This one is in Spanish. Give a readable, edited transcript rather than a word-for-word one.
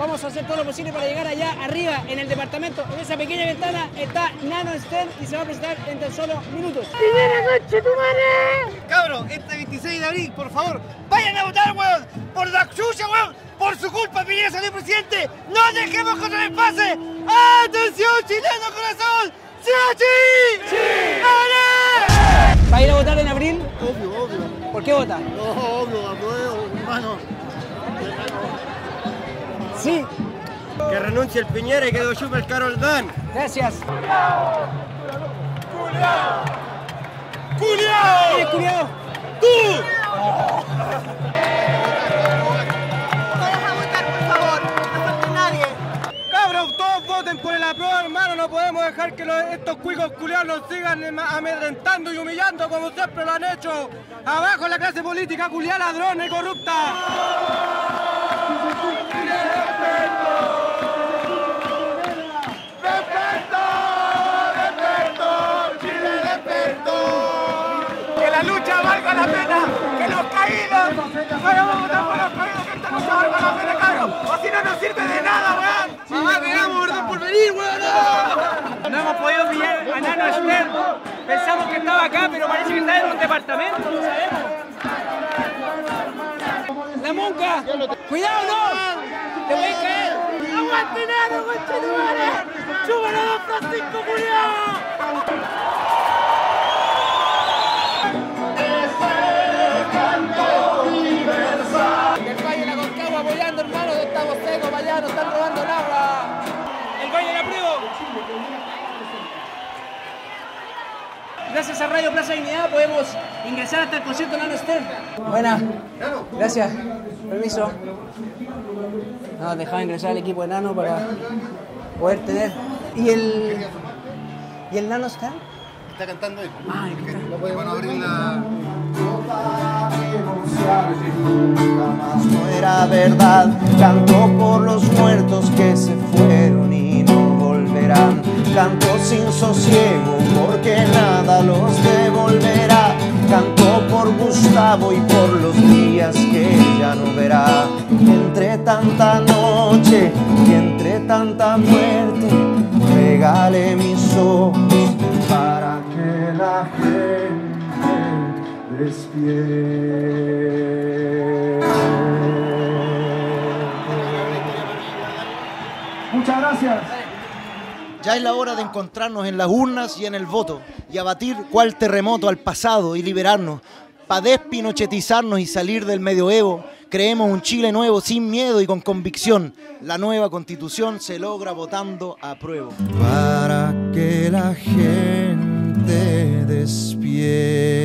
Vamos a hacer todo lo posible para llegar allá arriba en el departamento. En esa pequeña ventana está Nano Stern y se va a presentar en tan solo minutos. ¡Primera noche, tu madre! Cabros, este 26 de abril, por favor, vayan a votar, weón. Por la chucha, weón. Por su culpa, Piñera salió presidente. ¡No dejemos contra el pase! ¡Atención, chileno corazón! ¡Sí! ¡Sí! ¡Ale! ¿Va a ir a votar en abril? Obvio, obvio. ¿Por qué vota? No, obvio, apruebo, hermano. Sí. Que renuncie el Piñera y que lo chupe el Carol Dan. Gracias. ¡Culeado! ¿Quién es culiao? ¡Tú! Todos a votar, por favor. No falta nadie. Cabros, todos voten por el apruebo, hermano. No podemos dejar que estos cuicos culiados nos sigan amedrentando y humillando como siempre lo han hecho. Abajo la clase política culiada, ladrona y corrupta. Que la lucha valga la pena, que los caídos, vayamos a votar por los caídos, que esta lucha valga la pena, cabrón. Así no nos sirve de nada, weón. Mamá, queremos orden por venir, weón. No hemos podido pillar a Nano Stern. Pensamos que estaba acá, pero parece que está en un departamento, no sabemos. ¡La monca! ¡Cuidado, no! ¡Te puedes caer! ¡Aguante nada, conchetumare! ¡Súbalo, don Francisco Julián! El Valle de la Concagua apoyando, hermano, estamos secos para allá, nos están robando el agua. El Valle de la Prueba. Gracias a Radio Plaza Dignidad podemos ingresar hasta el concierto de Nano Stern. Buena. Gracias. Permiso. Nos dejaba ingresar al equipo de Nano para poder tener. ¿Y el Nano Stern? Está cantando ahí. Ah, Van a abrir la... No era verdad, canto por los muertos que se fueron y no volverán. Canto sin sosiego porque nada los devolverá. Canto por Gustavo y por los días que ya no verá. Entre tanta noche y entre tanta muerte, regale mis ojos para que la gente despierte. Muchas gracias. Ya es la hora de encontrarnos en las urnas y en el voto y abatir cual terremoto al pasado y liberarnos. Pa' despinochetizarnos y salir del medioevo, creemos un Chile nuevo sin miedo y con convicción. La nueva constitución se logra votando a prueba. Para que la gente despierte.